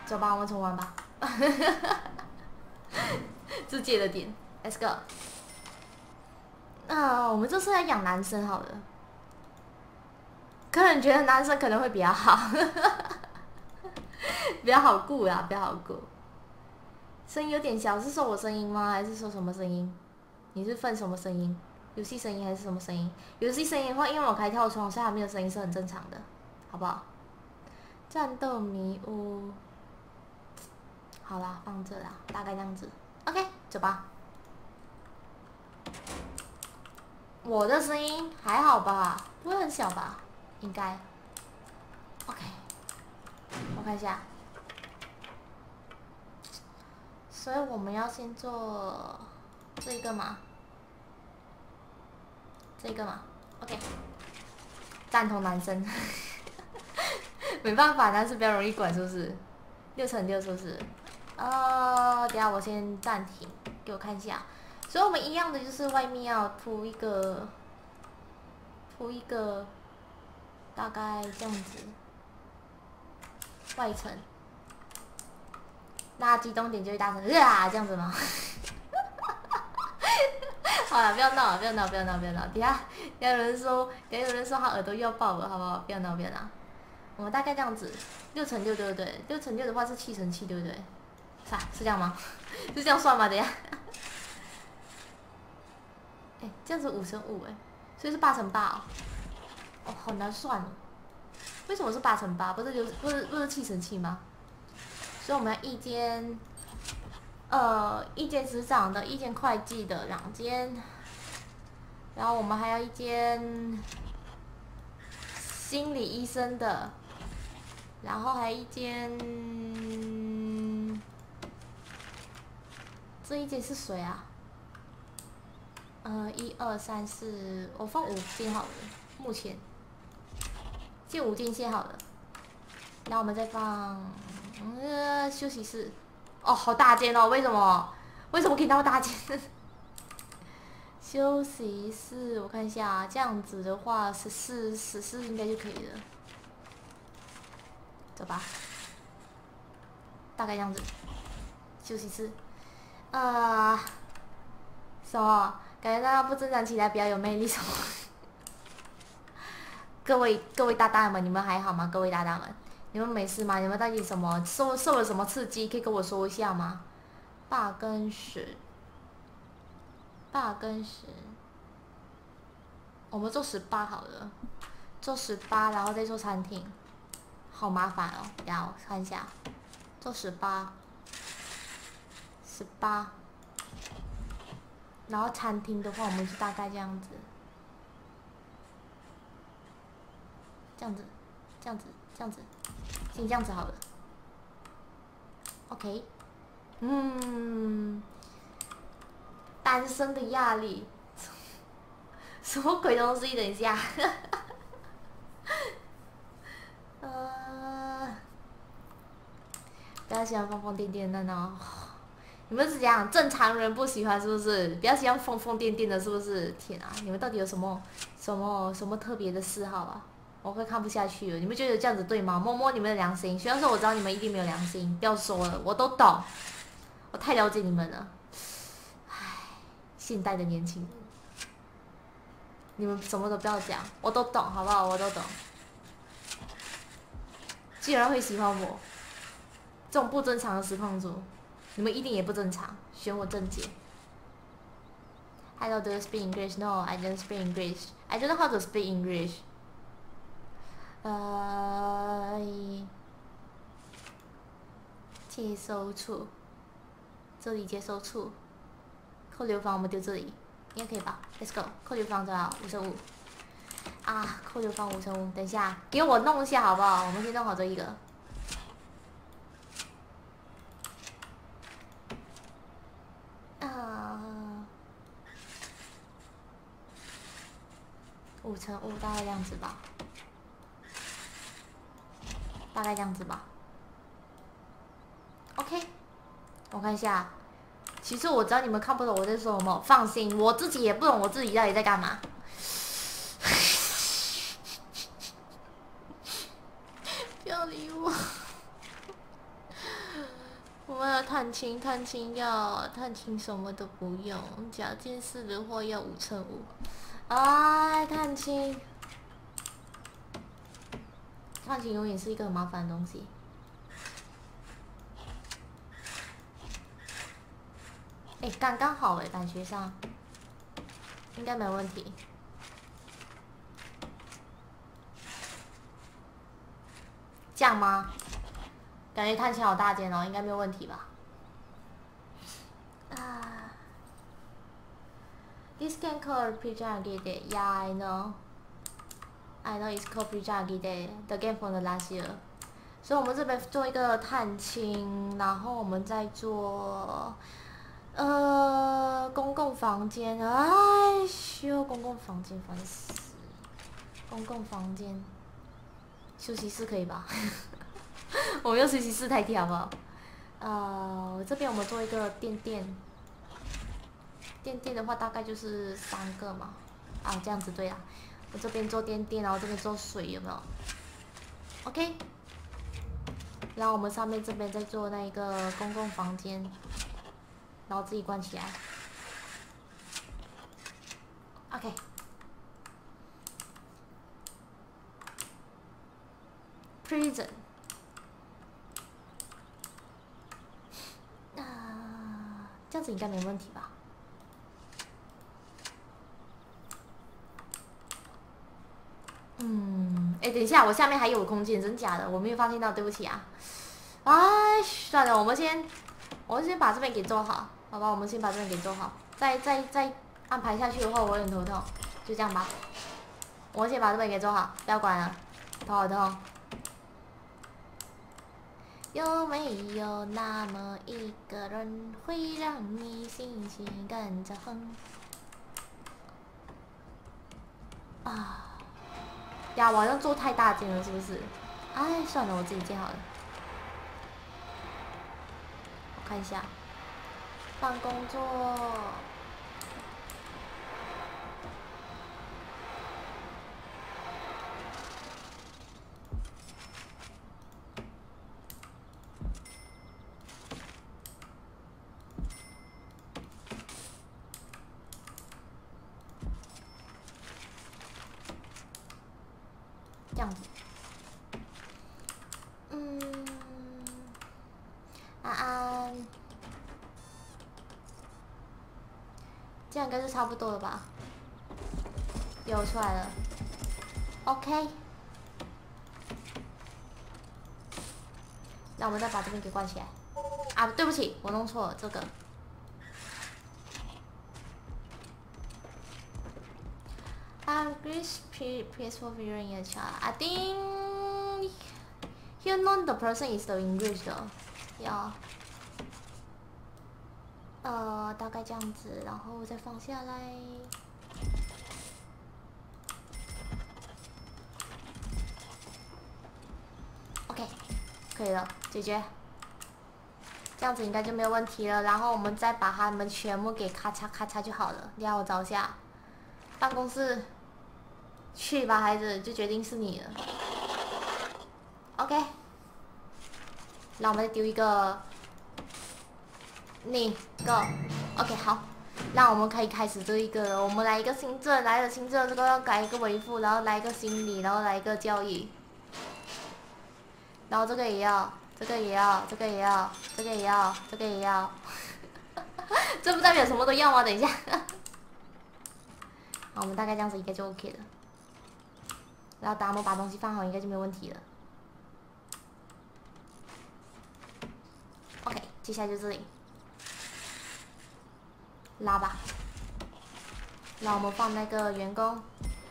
走吧，我们重玩吧。自界的点 ，Let's go。我们这次来养男生好了。个人觉得男生可能会比较好，比较好顾呀，比较好顾。声音有点小，是说我声音吗？还是说什么声音？你是分什么声音？游戏声音还是什么声音？游戏声音的话，因为我开跳窗，所以它没有声音是很正常的，好不好？战斗迷雾，好啦，放这啦，大概这样子。OK， 走吧。我的声音还好吧？不会很小吧？应该。OK， 我看一下。所以我们要先做这个嘛？这个嘛 ？OK， 赞同男生。没办法，男生比较容易管，是不是？6×6是不是？等下我先暂停，给我看一下。所以我们一样的就是外面要铺一个，大概这样子，外层。那激动点就会大声啊，这样子吗？好了，不要闹了，不要闹，不要闹，不要闹。等下有人说他耳朵又要爆了，好不好？不要闹，不要闹。我们大概这样子，6×6对不对？6×6的话是7×7对不对？是这样吗？是这样算吗？等一下，这样子5×5所以是8×8哦。哦，好难算哦。为什么是8×8？不是7×7吗？所以我们要一间职场的，一间会计的2间，然后我们还要一间心理医生的，然后还有一间，这一间是谁啊？1、2、3、4，我放5间好了，目前建5间先好了，然后我们再放休息室。哦，好大间哦！为什么可以那么大间？休息室，我看一下，这样子的话14应该就可以了。走吧，大概这样子。休息室，什么？感觉大家不正常起来比较有魅力什么？各位大大们，你们还好吗？各位大大们，你们没事吗？你们到底什么受了什么刺激？可以跟我说一下吗？8跟10，我们做18好了，做18，然后再做餐厅，好麻烦哦。然后看一下，做18，然后餐厅的话，我们就大概这样子，这样子，先这样子好了。OK， 单身的压力，什么鬼东西？等一下，不要喜欢疯疯癫癫的呢。你们是讲正常人不喜欢是不是？比较喜欢疯疯癫癫的，是不是？天啊，你们到底有什么特别的嗜好啊？我会看不下去了。你们觉得这样子对吗？摸摸你们的良心。虽然说我知道你们一定没有良心，不要说了，我都懂，我太了解你们了。唉，现代的年轻人，你们什么都不要讲，我都懂，好不好？我都懂。既然会喜欢我，这种不正常的实况主，你们一定也不正常，选我正解。I don't do speak English. No, I don't speak English. I don't know how to speak English. 接收处，这里接收处，扣流房我们丢这里，应该可以吧 ？Let's go， 扣流房多少？5×5。扣流房5×5，等一下，给我弄一下好不好？我们先弄好这一个。5×5大概这样子吧，OK， 我看一下。其实我知道你们看不懂我在说什么，放心，我自己也不懂我自己到底在干嘛。不要理我。 探亲，探亲什么都不用，假件事的话要5×5。哎，探亲永远是一个很麻烦的东西。哎，刚刚好哎，感觉上应该没问题。这样吗？感觉探亲好大件哦，应该没有问题吧？啊 ，This game called Pre-Jungle Day. Yeah, I know. I know it's called Pre-Jungle Day. The game from the last year. 所以我们这边做一个探亲，然后我们再做公共房间。哎呦，公共房间烦死！公共房间，休息室可以吧？我们用休息室代替好不好？这边我们做一个垫垫的话大概就是3个嘛。啊，这样子对啦。我这边做垫垫，然后这边做水，有没有 ？OK。然后我们上面这边再做那一个公共房间，然后自己关起来。OK。Prison。这样子应该没问题吧？哎，等一下，我下面还有空間，真假的？我没有发现到，对不起啊。哎，算了，我们先把这边给做好，好吧？我们先把这边给做好，再安排下去的话，我有点头痛，就这样吧。我先把这边给做好，不要管了，头好痛。有没有那么一个人会让你心情跟着哼？啊！呀，我好像做太大件了，是不是？哎，算了，我自己建好了。我看一下，换工作。这样子。安安，这样应该是差不多了吧？有出来了。OK。那我们再把这边给关起来。啊，对不起，我弄错了这个。English peaceful viewing a child. I think you know the person is the English 的，要大概这样子，然后再放下来。OK， 可以了，解决。这样子应该就没有问题了。然后我们再把它们全部给咔嚓咔嚓就好了。等下我找一下办公室。去吧，孩子，就决定是你了。OK， 那我们再丢一个，你 Go。OK， 好，那我们可以开始这一个了。我们来一个行政，来了行政，这个要改一个维护，然后来一个心理，然后来一个教育，然后这个也要，这个也要，这个也要，这个也要，这个也要。这不代表什么都要吗？等一下。好，我们大概这样子应该就 OK 了。然后等我们把东西放好，应该就没有问题了。OK， 接下来就这里拉吧。然后我们放那个员工。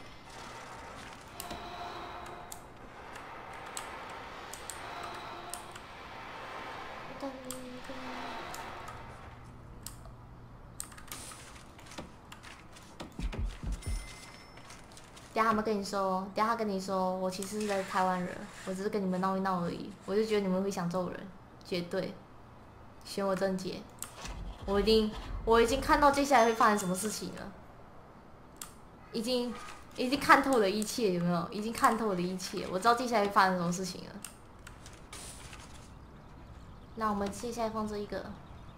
等下他们跟你说，等下他跟你说，我其实是在台湾人，我只是跟你们闹一闹而已。我就觉得你们会想揍人，绝对。选我正解，我已经看到接下来会发生什么事情了，已经看透了一切，有没有？已经看透了一切，我知道接下来会发生什么事情了。 那我们接下来放这一个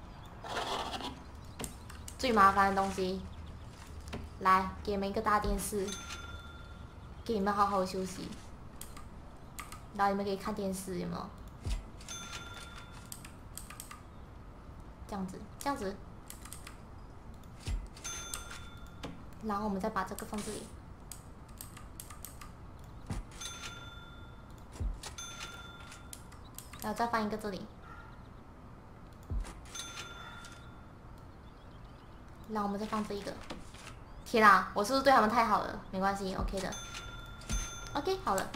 最麻烦的东西，来给你们一个大电视，给你们好好休息，然后你们可以看电视，有没有？这样子，这样子，然后我们再把这个放这里。 然后再放一个这里，然后我们再放这一个。天啊，我是不是对他们太好了？没关系 ，OK 的。OK， 好了。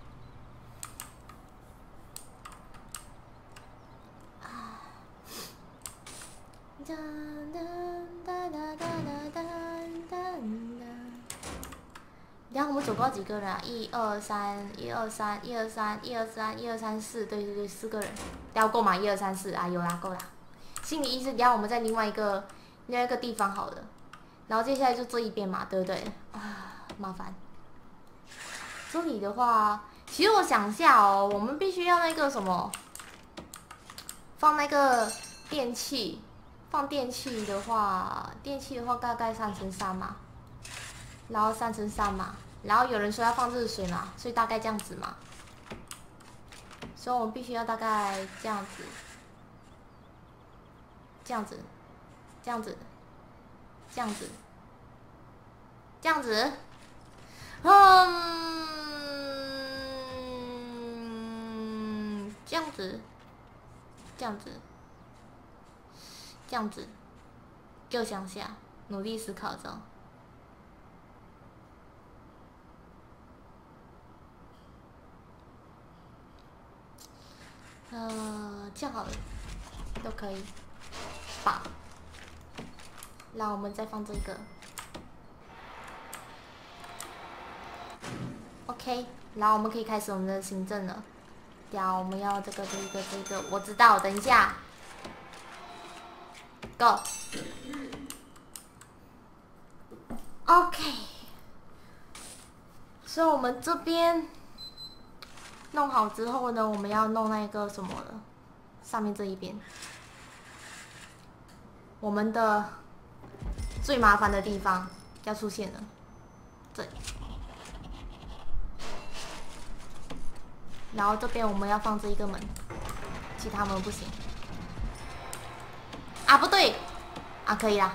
然后我们总共有几个人啊？1、2、3、1、2、3、1、2、3、1、2、3、1、2、3、4，对对对，4个人。要够吗？1、2、3、4啊，有啦，够啦。心理医师，然后我们在另外一个地方好了。然后接下来就这一边嘛，对不对？啊，麻烦。这里的话，其实我想一下哦，我们必须要那个什么，放那个电器。放电器的话，大概3×3嘛，然后3×3嘛。 然后有人说要放热水嘛，所以大概这样子嘛。所以我们必须要大概这样子，这样子，这样子，这样子，这样子。这样子，这样子，这样子。给我想下，努力思考中。 这样好了，都可以，棒。然后我们再放这个 ，OK。然后我们可以开始我们的行政了。然后我们要这个，我知道，等一下 ，Go。OK。所以我们这边。 弄好之后呢，我们要弄那个什么了，上面这一边，我们的最麻烦的地方要出现了，这里，然后这边我们要放这一个门，其他门不行。啊，不对，啊，可以啦。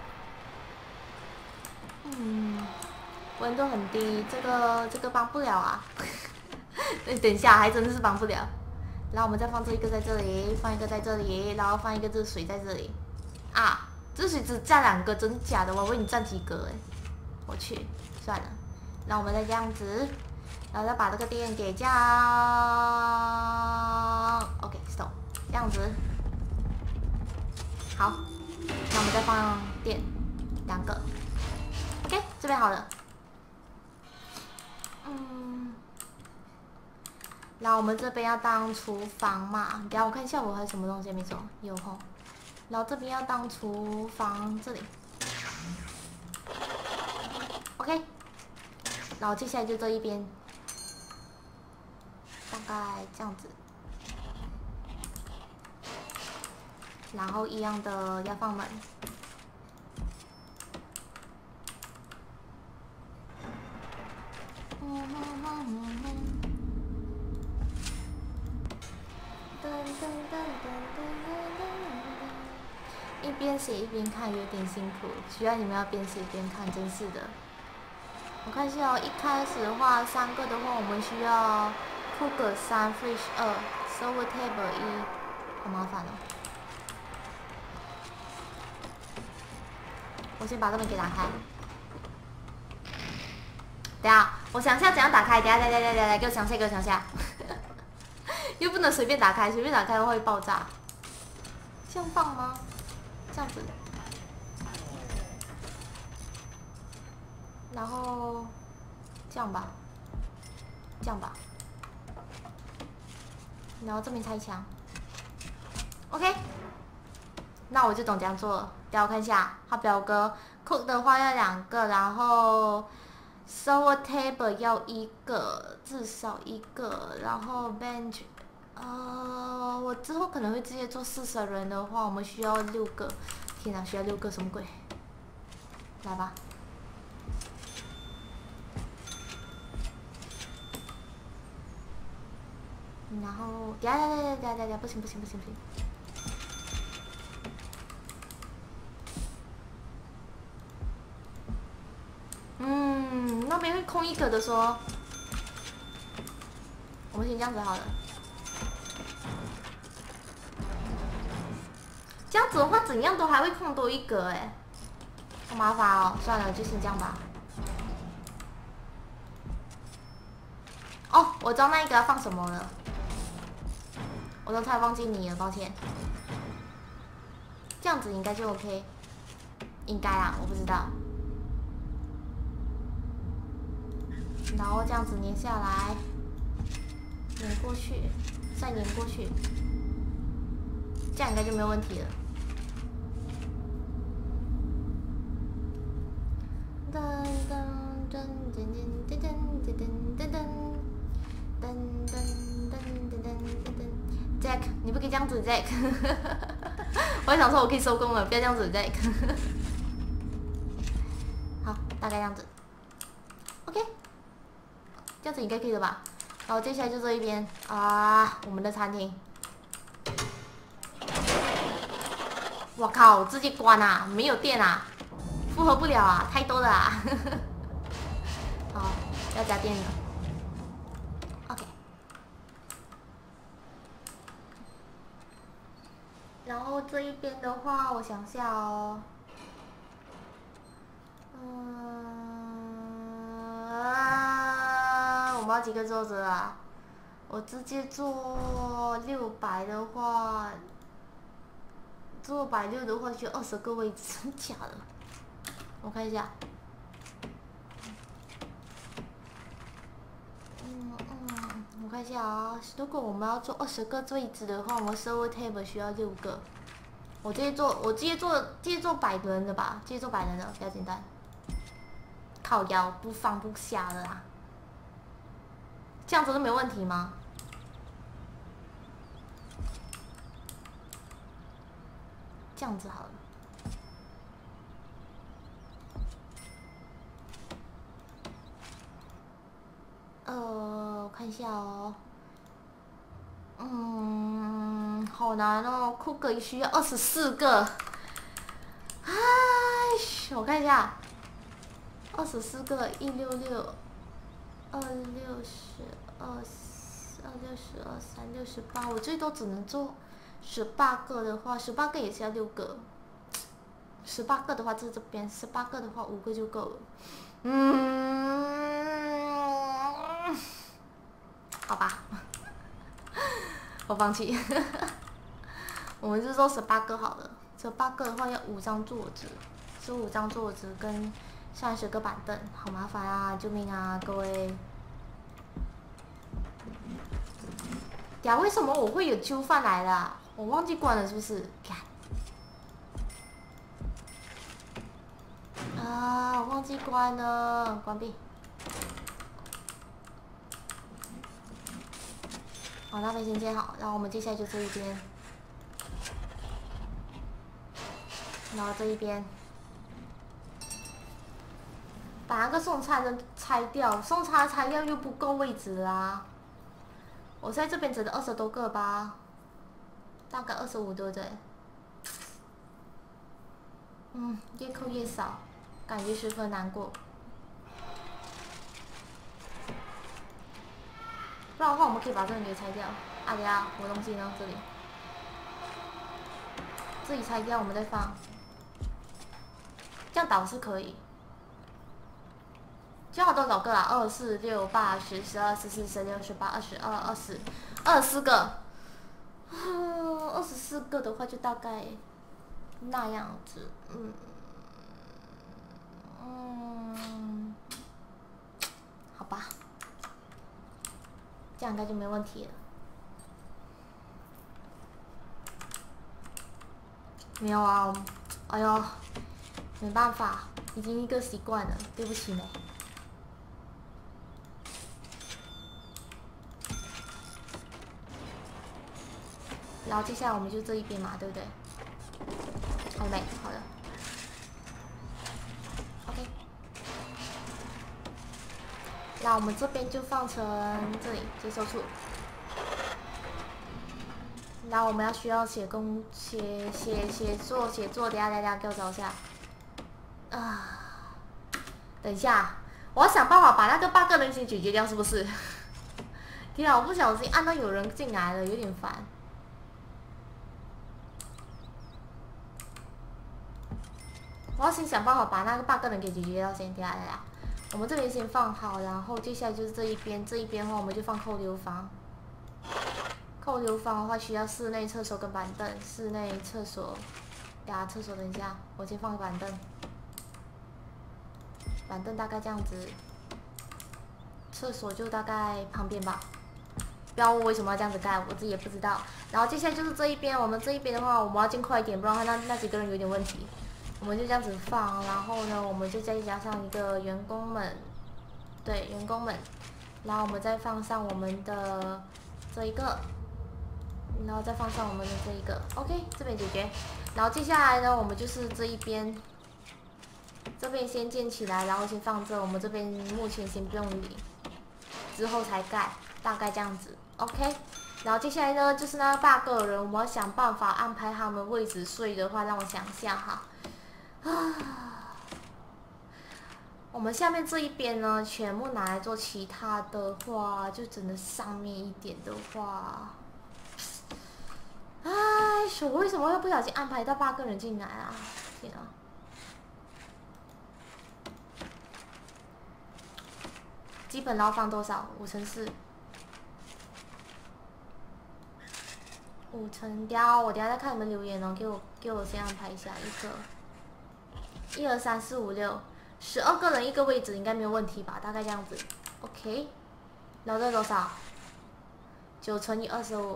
温度很低，这个帮不了啊。等一下，还真的是帮不了。然后我们再放这一个在这里，放一个在这里，然后放一个热水在这里。啊，这水只占2个，真的假的？我以为你占几个哎！我去，算了。然后我们再这样子，然后再把这个电给降。OK，stop，这样子。好，那我们再放电2个。OK， 这边好了。然后我们这边要当厨房嘛，等下我看一下我还有什么东西没做，有吼。然后这边要当厨房，这里 ，OK。然后接下来就这一边，大概这样子。然后一样的要放门。一边写一边看有点辛苦，需要你们要边写边看，真是的。我看一下哦，一开始的话3个的话，我们需要 cooker 3 fridge 2 server table 1，好麻烦哦。我先把这门给打开。等下，我想一下怎样打开。等下，给我想下，给我想下。又不能随便打开，随便打开的话会爆炸。这样放吗？这样子。然后这样吧，这样吧。然后这边拆墙。OK。那我就懂这样做了。等下我看一下，它表格 cook 的话要2个，然后 server table 要1个，至少1个，然后 bench 我之后可能会直接做40人的话，我们需要6个。天哪，需要6个什么鬼？来吧。然后，等下，不行。那边会空一个的说，我们先这样子好了。这样子的话，怎样都还会空多一格哎，好麻烦哦。算了，就先这样吧。哦，我知道那一个要放什么了，我刚才忘记你了，抱歉。这样子应该就 OK， 应该啊，我不知道。然后这样子粘下来，粘过去，再粘过去，这样应该就没有问题了。Jack， 你不可以这样子 ，Jack 。我还想说我可以收工了，不要这样子 ，Jack。好，大概这样子。OK， 这样子应该可以了吧？然后接下来就这一边啊，我们的餐厅。我靠，直接关啊，没有电啊，负荷不了啊，太多了啊。好，要加电了。OK。然后这一边的话，我想下哦。我们要几个桌子啊？我直接做600的话，做160的话，就20个位置，真假的？我看一下。我看一下啊，如果我们要做20个位置的话，我们 server table 需要6个。我直接做100人的吧，直接做100人的比较简单。靠腰不放不下的啦，这样子都没问题吗？这样子好了。我看一下哦。好难哦，酷哥需要24个。哎，我看一下，24个，166、260、262、368，我最多只能做18个的话，18个也是要6个。18个的话，这边18个的话，5个就够了。好吧，我放弃。我们就做18个好了。18个的话要5张桌子，15张桌子跟30个板凳，好麻烦啊！救命啊，各位！呀，为什么我会有揪饭来了？我忘记关了，是不是？看。啊，我忘记关了，关闭。好，那边先建好，然后我们接下来就这一边，然后这一边把那个送餐的拆掉，送餐拆掉又不够位置啦。我在这边只能20多个吧，大概25对不对？越扣越少，感觉十分难过。不然的话，我们可以把这里给拆掉。啊，等下我东西呢？这里，这里拆掉，我们再放。这样倒是可以。这样多少个啊？2、4、6、8、10、12、14、16、18、22、24个。24个的话，就大概那样子。好吧。这样应该就没问题了。没有啊，哎呦，没办法，已经一个习惯了，对不起呢。 然后接下来我们就这一边嘛，对不对？好没？好的。OK。那我们这边就放成这里接收处。然后我们需要写作，等下给我找一下。啊，等一下，我要想办法把那个8个人先解决掉，是不是？天啊，我不小心按到有人进来了，有点烦。我要先想办法把那个8个人给解决掉先，等下。我们这边先放好，然后接下来就是这一边的话，我们就放扣留房。扣留房的话需要室内厕所跟板凳，室内厕所，厕所等一下，我先放板凳。板凳大概这样子，厕所就大概旁边吧。不要问为什么要这样子盖，我自己也不知道。然后接下来就是这一边，我们这一边的话，我们要尽快一点，不然的话那几个人有点问题。我们就这样子放，然后呢，我们就再加上一个员工们，对，员工们，然后我们再放上我们的这一个，然后再放上我们的这一个 ，OK， 这边解决。然后接下来呢，我们就是这一边，这边先建起来，然后先放这，我们这边目前先不用理，之后才盖，大概这样子 ，OK。然后接下来呢，就是那8个人，我们要想办法安排他们位置睡的话，让我想想哈。我们下面这一边呢，全部拿来做其他的话，就真的上面一点的话，我为什么会不小心安排到8个人进来啊？天啊！基本牢放多少？5×4。5乘掉，我等下再看你们留言哦，给我先安排一下一个。1、2、3、4、5、6，12个人一个位置应该没有问题吧？大概这样子 ，OK。然后这多少？9乘以25，9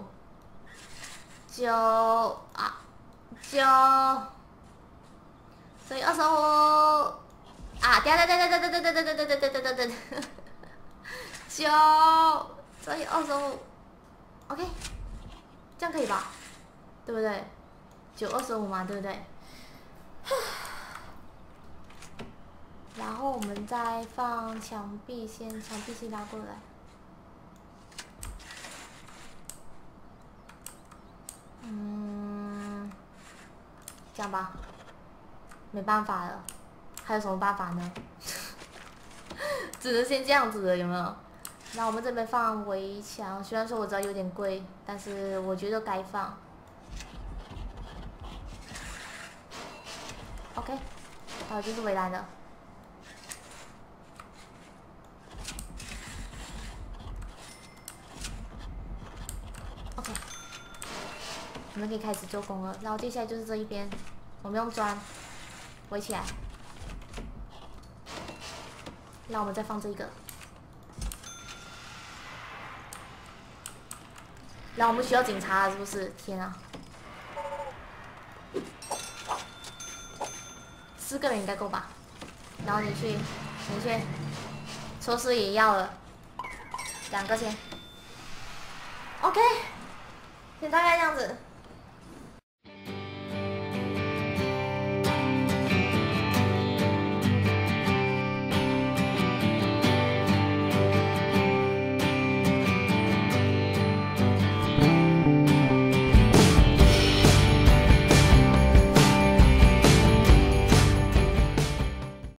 乘以25啊！等，9乘以25，OK， 这样可以吧？对不对？9、25嘛，对不对？然后我们再放墙壁先拉过来。这样吧，没办法了，还有什么办法呢？只能先这样子了，有没有？那我们这边放围墙，虽然说我知道有点贵，但是我觉得该放。OK， 好，就是围栏了。OK， 我们可以开始做工了。然后接下来就是这一边，我们用砖围起来。那我们再放这一个。然后我们需要警察了，是不是？天啊！4个人应该够吧？然后你去，厨师也要了，2个先。OK， 先大概这样子。